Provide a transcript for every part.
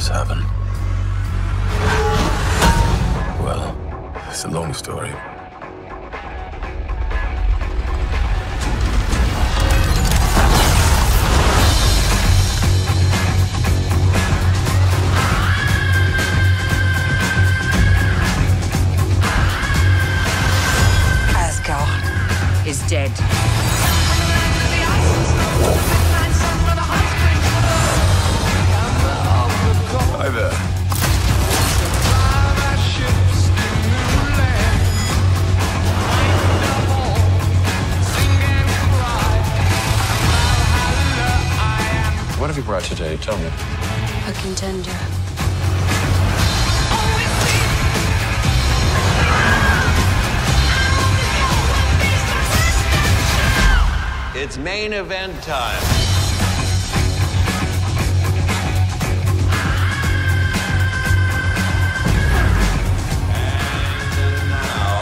this happen? Well, it's a long story. Asgard is dead. Hi there. What have you brought today? Tell me. A contender. It's main event time. And now,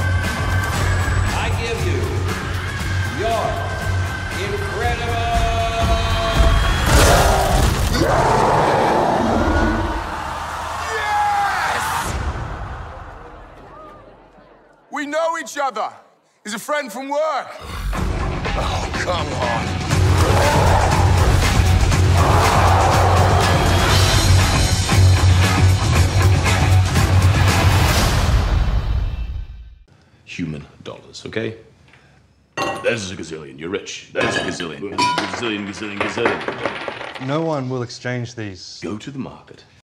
I give you your incredible... Yes! We know each other. He's a friend from work. Oh, come on. Human dollars, okay? There's a gazillion, you're rich. There's a gazillion. Gazillion, gazillion, gazillion. No one will exchange these. Go to the market.